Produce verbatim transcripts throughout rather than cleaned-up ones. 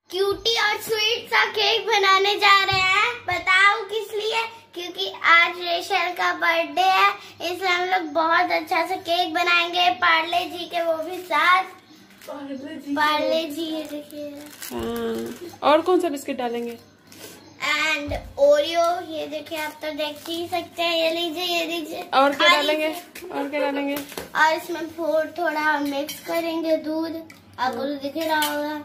Cutie और sweet सा cake बनाने जा रहे हैं। बताओ किस लिए? क्योंकि आज रेशल का बर्थडे है, इसलिए हम लोग बहुत अच्छा सा केक बनाएंगे। पार्ले जी के, वो भी साथ पार्ले जी ये देखिए। हाँ। और कौन सा बिस्किट डालेंगे? एंड ओरियो, ये देखिए, आप तो देख ही सकते हैं। ये लीजिए, ये लीजिए। और क्या डालेंगे? और क्या डालेंगे? और इसमें थोड़ा थोड़ा मिक्स करेंगे दूध, आपको तो दिख रहा होगा।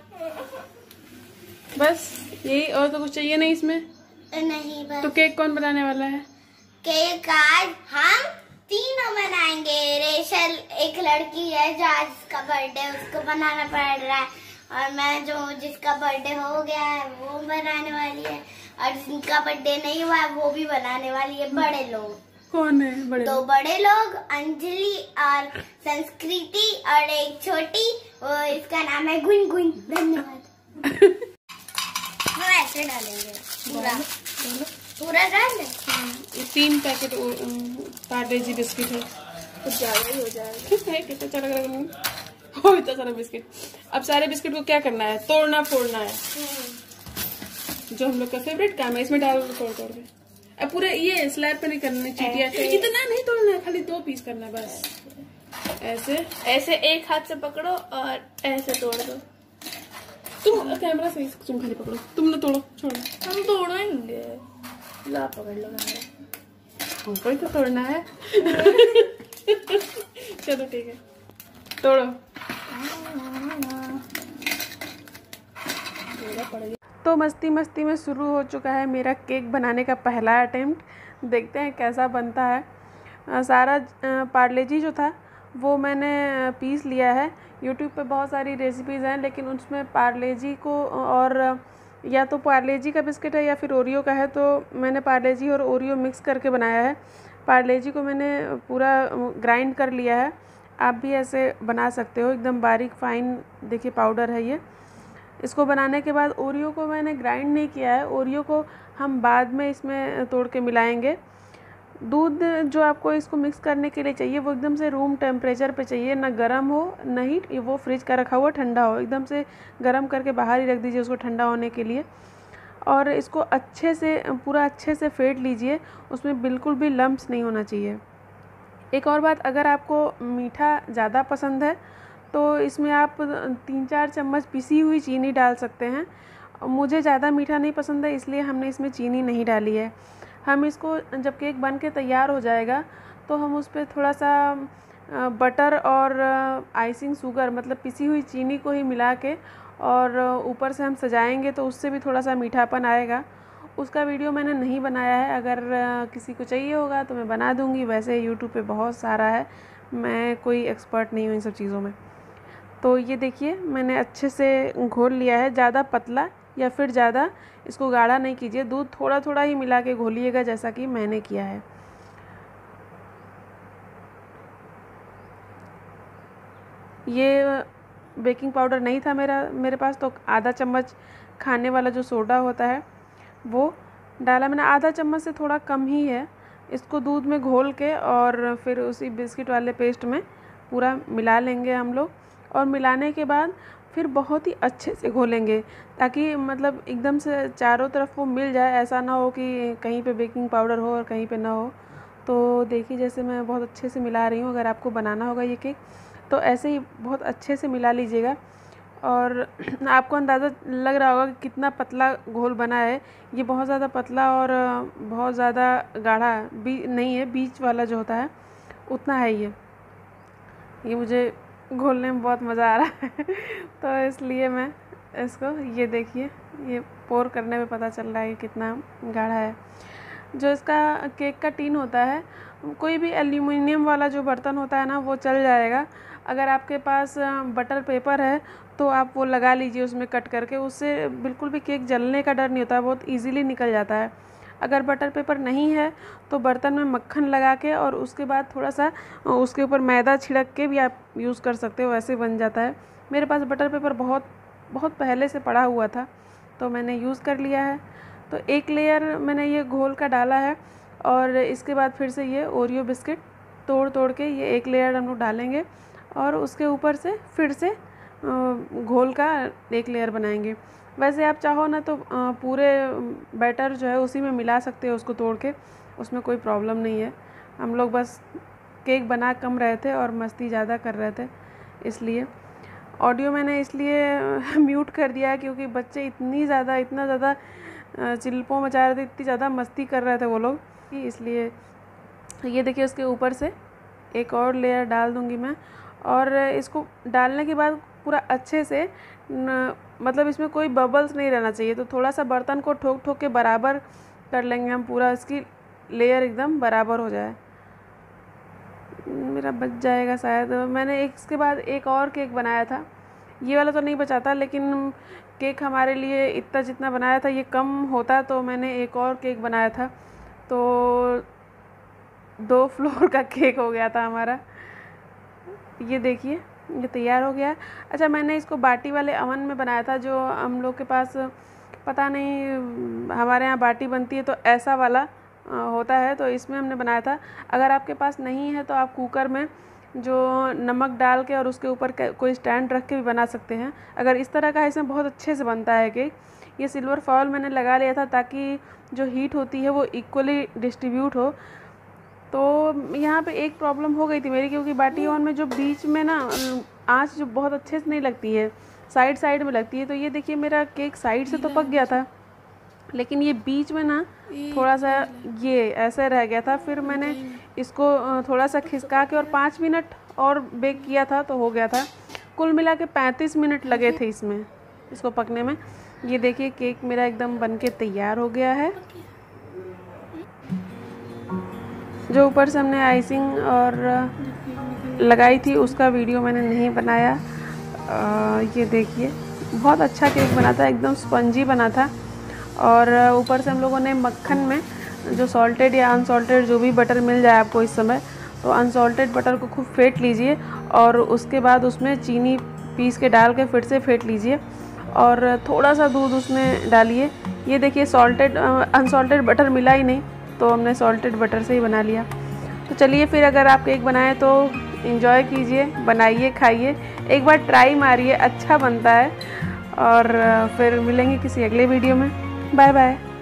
बस यही? और तो कुछ चाहिए नहीं इसमें? नहीं, बस। तो केक कौन बनाने वाला है? केक आज हम तीनों बनाएंगे। रेशल एक लड़की है जो आज उसका बर्थडे, उसको बनाना पड़ रहा है, और मैं जो जिसका बर्थडे हो गया है वो बनाने वाली है, और जिनका बर्थडे नहीं हुआ है वो भी बनाने वाली है। बड़े लोग कौन है? बड़े दो बड़े लोग, अंजलि और संस्कृति, और एक छोटी, वो इसका नाम है गुन गुन। धन्यवाद। हम ऐसे डालेंगे पूरा पूरा डाल दें। ये तीन पैकेट पार्ले जी बिस्किट है, कुछ ज्यादा ही हो जाएगा। कितना अच्छा लग रहा है हो इतना सारा बिस्किट। अब सारे बिस्किट को क्या करना है? तोड़ना फोड़ना है, जो हम लोग का फेवरेट काम है। इसमें डाल तोड़ तोड़ के। अब पूरे ये स्लैब पे नहीं करना, चीटियां इतना नहीं तोड़ना है, खाली दो पीस करना है बस। ऐसे ऐसे एक हाथ से पकड़ो और ऐसे तोड़ दो। तुम कैमरा सही से तुम खाली पकड़ो, तुम ना तोड़ो, छोड़ो। हम तोड़ेंगे, ला पकड़ लो। हमको ही तो तोड़ना है। चलो ठीक है, तोड़ो। तो मस्ती मस्ती में शुरू हो चुका है मेरा केक बनाने का पहला अटेम्प्ट। देखते हैं कैसा बनता है। सारा पार्ले जी जो था वो मैंने पीस लिया है। यूट्यूब पे बहुत सारी रेसिपीज़ हैं, लेकिन उसमें पार्ले जी को, और या तो पार्ले जी का बिस्किट है या फिर ओरियो का है, तो मैंने पार्ले जी और ओरियो मिक्स करके बनाया है। पार्ले जी को मैंने पूरा ग्राइंड कर लिया है। आप भी ऐसे बना सकते हो, एकदम बारीक फाइन देखिए पाउडर है ये। इसको बनाने के बाद ओरियो को मैंने ग्राइंड नहीं किया है, ओरियो को हम बाद में इसमें तोड़ के मिलाएंगे। दूध जो आपको इसको मिक्स करने के लिए चाहिए वो एकदम से रूम टेम्परेचर पे चाहिए, ना गर्म हो ना हीट, वो फ्रिज का रखा हुआ ठंडा हो। एकदम से गर्म करके बाहर ही रख दीजिए उसको ठंडा होने के लिए। और इसको अच्छे से पूरा अच्छे से फेंट लीजिए, उसमें बिल्कुल भी लम्प्स नहीं होना चाहिए। एक और बात, अगर आपको मीठा ज़्यादा पसंद है तो इसमें आप तीन चार चम्मच पिसी हुई चीनी डाल सकते हैं। मुझे ज़्यादा मीठा नहीं पसंद है, इसलिए हमने इसमें चीनी नहीं डाली है। हम इसको जब केक बन के तैयार हो जाएगा तो हम उस पर थोड़ा सा बटर और आइसिंग शुगर, मतलब पिसी हुई चीनी को ही मिला के, और ऊपर से हम सजाएंगे तो उससे भी थोड़ा सा मीठापन आएगा। उसका वीडियो मैंने नहीं बनाया है, अगर किसी को चाहिए होगा तो मैं बना दूंगी। वैसे यूट्यूब पे बहुत सारा है, मैं कोई एक्सपर्ट नहीं हूँ इन सब चीज़ों में। तो ये देखिए मैंने अच्छे से घोल लिया है। ज़्यादा पतला या फिर ज़्यादा इसको गाढ़ा नहीं कीजिए, दूध थोड़ा थोड़ा ही मिला के घोलिएगा, जैसा कि मैंने किया है। ये बेकिंग पाउडर नहीं था मेरा मेरे पास, तो आधा चम्मच खाने वाला जो सोडा होता है वो डाला मैंने। आधा चम्मच से थोड़ा कम ही है। इसको दूध में घोल के और फिर उसी बिस्किट वाले पेस्ट में पूरा मिला लेंगे हम लोग। और मिलाने के बाद फिर बहुत ही अच्छे से घोलेंगे, ताकि मतलब एकदम से चारों तरफ वो मिल जाए। ऐसा ना हो कि कहीं पे बेकिंग पाउडर हो और कहीं पे ना हो। तो देखिए जैसे मैं बहुत अच्छे से मिला रही हूँ। अगर आपको बनाना होगा ये केक तो ऐसे ही बहुत अच्छे से मिला लीजिएगा। और आपको अंदाज़ा लग रहा होगा कि कितना पतला घोल बना है। ये बहुत ज़्यादा पतला और बहुत ज़्यादा गाढ़ा भी नहीं है, बीच वाला जो होता है उतना है ये। ये मुझे घोलने में बहुत मज़ा आ रहा है तो इसलिए मैं इसको, ये देखिए ये पोर करने में पता चल रहा है कि कितना गाढ़ा है। जो इसका केक का टीन होता है, कोई भी एल्यूमिनियम वाला जो बर्तन होता है ना, वो चल जाएगा। अगर आपके पास बटर पेपर है तो आप वो लगा लीजिए उसमें कट करके, उससे बिल्कुल भी केक जलने का डर नहीं होता है, बहुत ईजीली निकल जाता है। अगर बटर पेपर नहीं है तो बर्तन में मक्खन लगा के और उसके बाद थोड़ा सा उसके ऊपर मैदा छिड़क के भी आप यूज़ कर सकते हो, ऐसे बन जाता है। मेरे पास बटर पेपर बहुत बहुत पहले से पड़ा हुआ था तो मैंने यूज़ कर लिया है। तो एक लेयर मैंने ये घोल का डाला है, और इसके बाद फिर से ये ओरियो बिस्किट तोड़ तोड़ के ये एक लेयर हम लोग डालेंगे, और उसके ऊपर से फिर से घोल का एक लेयर बनाएंगे। वैसे आप चाहो ना तो पूरे बैटर जो है उसी में मिला सकते हो उसको तोड़ के, उसमें कोई प्रॉब्लम नहीं है। हम लोग बस केक बना कम रहे थे और मस्ती ज़्यादा कर रहे थे, इसलिए ऑडियो मैंने इसलिए म्यूट कर दिया है क्योंकि बच्चे इतनी ज़्यादा इतना ज़्यादा चिल्पों मचा रहे थे, इतनी ज़्यादा मस्ती कर रहे थे वो लोग, इसलिए। ये देखिए उसके ऊपर से एक और लेयर डाल दूँगी मैं, और इसको डालने के बाद पूरा अच्छे से न, मतलब इसमें कोई बबल्स नहीं रहना चाहिए, तो थोड़ा सा बर्तन को ठोक ठोक के बराबर कर लेंगे हम, पूरा इसकी लेयर एकदम बराबर हो जाए। मेरा बच जाएगा शायद। मैंने एक इसके बाद एक और केक बनाया था, ये वाला तो नहीं बचा था, लेकिन केक हमारे लिए इतना जितना बनाया था ये कम होता, तो मैंने एक और केक बनाया था, तो दो फ्लोर का केक हो गया था हमारा। ये देखिए ये तैयार हो गया। अच्छा, मैंने इसको बाटी वाले अवन में बनाया था, जो हम लोग के पास पता नहीं हमारे यहाँ बाटी बनती है तो ऐसा वाला होता है, तो इसमें हमने बनाया था। अगर आपके पास नहीं है तो आप कुकर में जो नमक डाल के और उसके ऊपर कोई स्टैंड रख के भी बना सकते हैं। अगर इस तरह का है, इसमें बहुत अच्छे से बनता है केक। ये सिल्वर फॉयल मैंने लगा लिया था ताकि जो हीट होती है वो इक्वली डिस्ट्रीब्यूट हो। तो यहाँ पे एक प्रॉब्लम हो गई थी मेरी, क्योंकि बाटी ओवन में जो बीच में ना आँच जो बहुत अच्छे से नहीं लगती है, साइड साइड में लगती है। तो ये देखिए मेरा केक साइड से तो पक गया था, लेकिन ये बीच में ना थोड़ा सा ये ऐसे रह गया था। फिर मैंने इसको थोड़ा सा खिसका के और पाँच मिनट और बेक किया था तो हो गया था। कुल मिला के पैंतीस मिनट लगे थे इसमें, इसको पकने में। ये देखिए केक मेरा एकदम बनके तैयार हो गया है। जो ऊपर से हमने आइसिंग और लगाई थी उसका वीडियो मैंने नहीं बनाया। आ, ये देखिए बहुत अच्छा केक बना था, एकदम स्पंजी बना था। और ऊपर से हम लोगों ने मक्खन में जो सॉल्टेड या अनसॉल्टेड जो भी बटर मिल जाए आपको इस समय, तो अनसॉल्टेड बटर को खूब फेंट लीजिए और उसके बाद उसमें चीनी पीस के डाल के फिर से फेंट लीजिए और थोड़ा सा दूध उसमें डालिए। ये देखिए सॉल्टेड अनसॉल्टेड बटर मिला ही नहीं, तो हमने सॉल्टेड बटर से ही बना लिया। तो चलिए फिर, अगर आप केक बनाएं तो एंजॉय कीजिए, बनाइए, खाइए, एक बार ट्राई मारिए, अच्छा बनता है। और फिर मिलेंगे किसी अगले वीडियो में। Bye bye.